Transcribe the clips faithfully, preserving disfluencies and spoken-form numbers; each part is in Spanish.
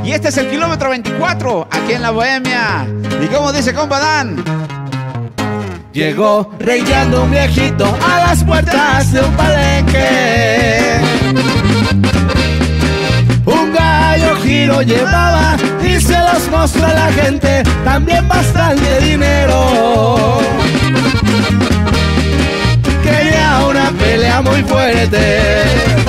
Y este es el kilómetro veinticuatro, aquí en la Bohemia. Y como dice compa Dan, llegó reyendo un viejito a las puertas de un palenque. Un gallo giro llevaba y se los mostró a la gente, también bastante dinero. Quería una pelea muy fuerte.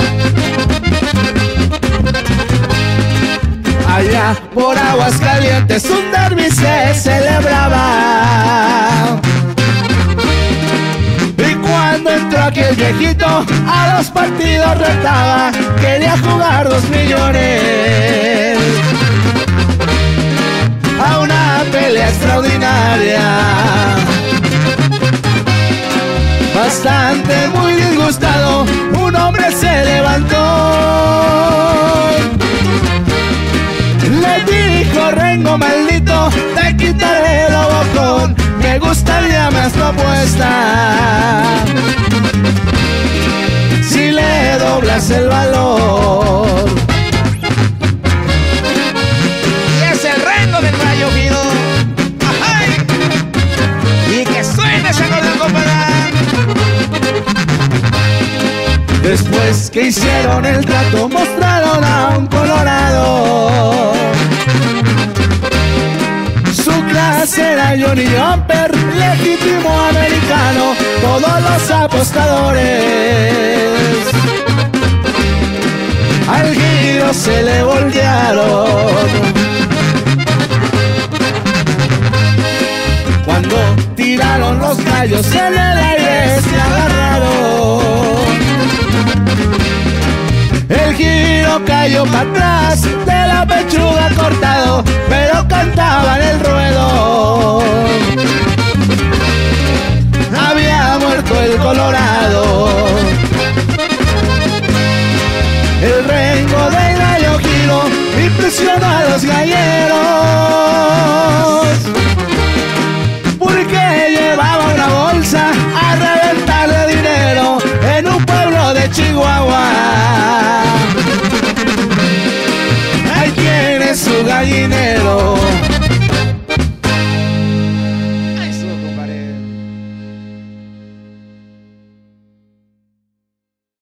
Allá por Aguascalientes un derbi se celebraba. Y cuando entró aquel viejito a los partidos retaba, quería jugar dos millones a una pelea extraordinaria. Bastante muy disgustado, un hombre se levantó. Le dijo: Rengo maldito, te quitaré el bocón, me gustaría más tu apuesta si le doblas el valor. y es el Rengo del Gallo Giro. ¡Ajay! Y que suene ese acordeón, compa Dan. Después que hicieron el trato, mostraron a un colorado. Su clase era Johnny Jumper, legítimo americano, todos los apostadores al giro se le voltearon. Cuando tiraron los gallos en el aire se agarraron. El giro cayó para atrás, de la pechuga cortado, pero cantaba en el ruedo. Había muerto el colorado. El Rengo del Gallo Giro impresionó a los galleros, porque llevaba una bolsa a reventar de dinero en un pueblo de Chihuahua. Ahí tiene su gallinero.